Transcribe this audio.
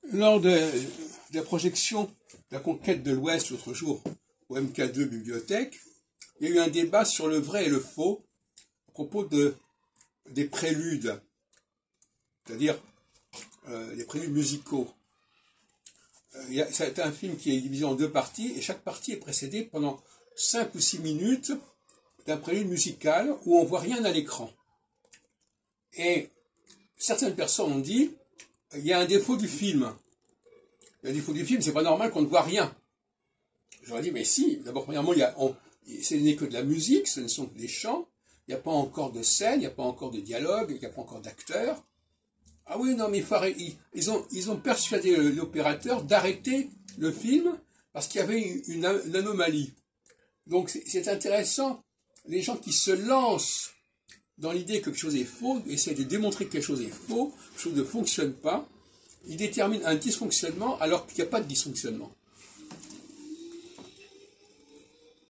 Lors de la projection de la conquête de l'Ouest l'autre jour au MK2 Bibliothèque, il y a eu un débat sur le vrai et le faux à propos des préludes, c'est-à-dire les préludes musicaux. C'est un film qui est divisé en deux parties et chaque partie est précédée pendant 5 ou 6 minutes d'un prélude musical où on ne voit rien à l'écran. Et certaines personnes ont dit il y a un défaut du film. Le défaut du film, c'est pas normal qu'on ne voit rien. J'aurais dit, mais si, d'abord, premièrement, ce n'est que de la musique, ce ne sont que des chants, il n'y a pas encore de scène, il n'y a pas encore de dialogue, il n'y a pas encore d'acteurs. Ah oui, non, mais ils ont persuadé l'opérateur d'arrêter le film parce qu'il y avait une anomalie. Donc c'est intéressant, les gens qui se lancent dans l'idée que quelque chose est faux, essaient de démontrer que quelque chose est faux, quelque chose ne fonctionne pas, ils déterminent un dysfonctionnement alors qu'il n'y a pas de dysfonctionnement.